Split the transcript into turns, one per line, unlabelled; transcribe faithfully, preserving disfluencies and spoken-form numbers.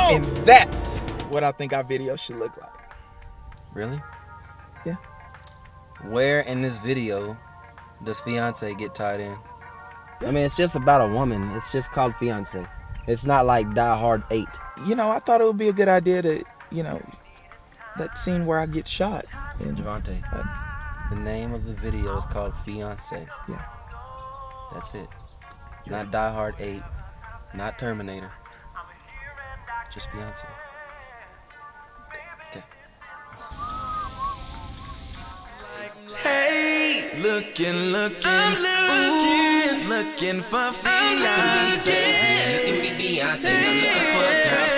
And that's what I think our video should look like.
Really?
Yeah.
Where in this video does Fiancé get tied in? I mean, it's just about a woman. It's just called Fiancé. It's not like Die Hard eight.
You know, I thought it would be a good idea to, you know, that scene where I get shot. And,
Javonte,
uh,
the name of the video is called Fiancé.
Yeah.
That's it. Not Die Hard eight, not Terminator. Just Fiancé. Okay.
Hey, looking, looking, I'm looking, ooh, looking for Fiancé. You can be Beyonce, I'm looking for a girl.